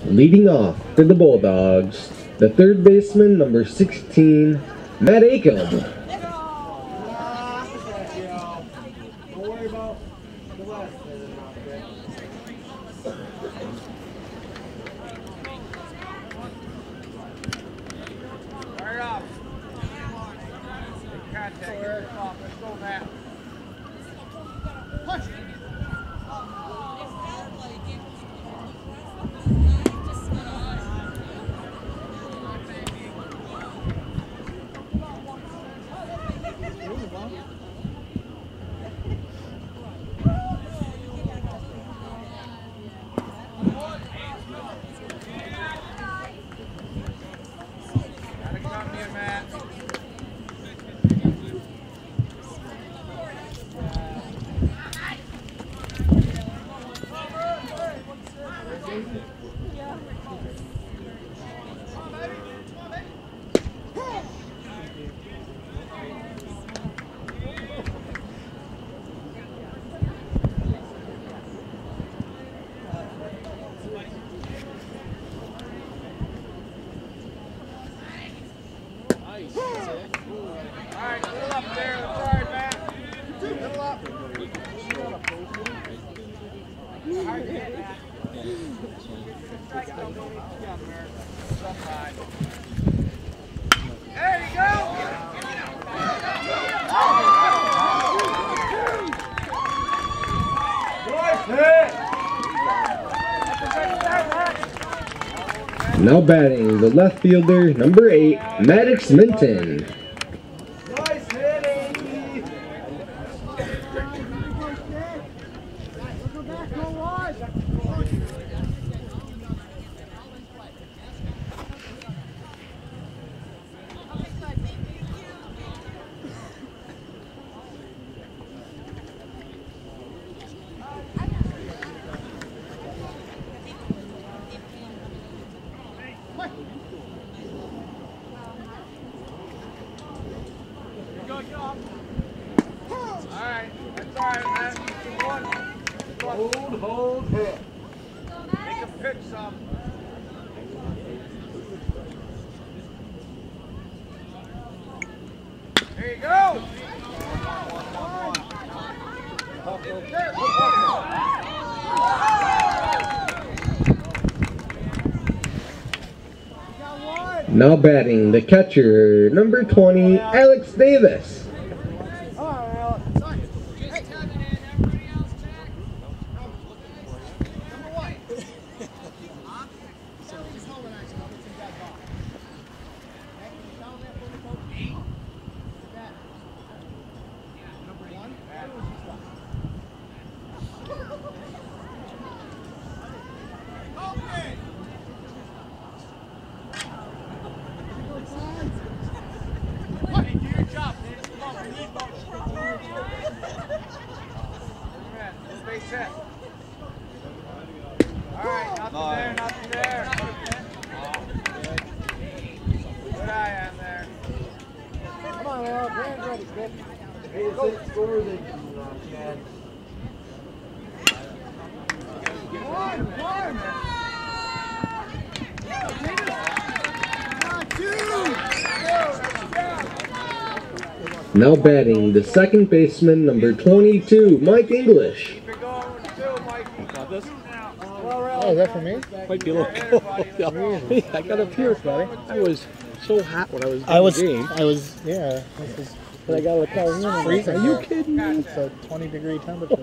Leading off for the Bulldogs, the third baseman, number 16, Matt Akum. Now batting, the left fielder, number 8, Maddox Minton. Hold hit. Make him pitch some. There you go. Now batting, the catcher, number 20, Alex Davis. Alright, nothing there. Good eye on there. Come on, Al, hands ready, Smith. Hey, it's score the Chad. Now batting, the second baseman, number 22, Mike English. Oh, is that for me? Might be a little cold. I got up here, buddy. I was so hot when I was in the game. Yeah. But I got out of the car and Freezing. are you kidding me? It's a 20-degree temperature.